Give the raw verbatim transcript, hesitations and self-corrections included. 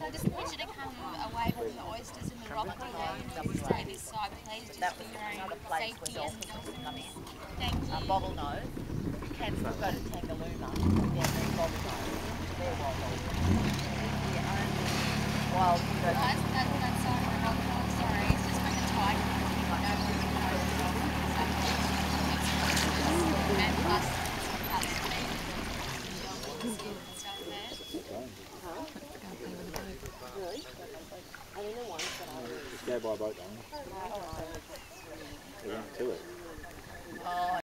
I just want you to come away from the oysters and the rock and stay this side, please, just That for was your own another place where safety and dolphins would come in. thank you. Uh, bottlenose. You can still go to Tangalooma and get the bottlenose. They're wild dolphins. The only wild you go to. Guys, that, that's all for another one. Sorry, it's just when the tide comes in, you know where we go to the dolphins. And plus, it's how they're feeding the dolphins and stuff there. Just go by boat, don't we? We're going to it. Oh,